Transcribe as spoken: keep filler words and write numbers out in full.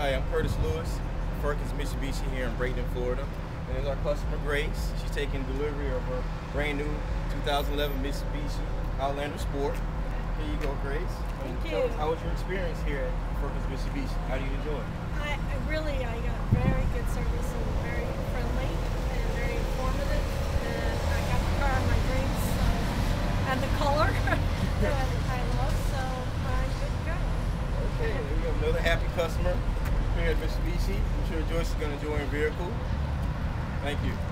Hi, I'm Curtis Lewis, Firkins Mitsubishi here in Bradenton, Florida. And there's our customer Grace. She's taking delivery of her brand new two thousand eleven Mitsubishi Outlander Sport. Here you go, Grace. Thank um, you. Tell us, how was your experience here at Firkins Mitsubishi? How do you enjoy it? I, I really, I got very good service and very friendly and very informative. And I got the car in my dreams uh, and the color that I love, so I'm good to go. Okay, there you go. Another happy customer here at Mitsubishi. I'm sure Joyce is going to enjoy her vehicle. Thank you.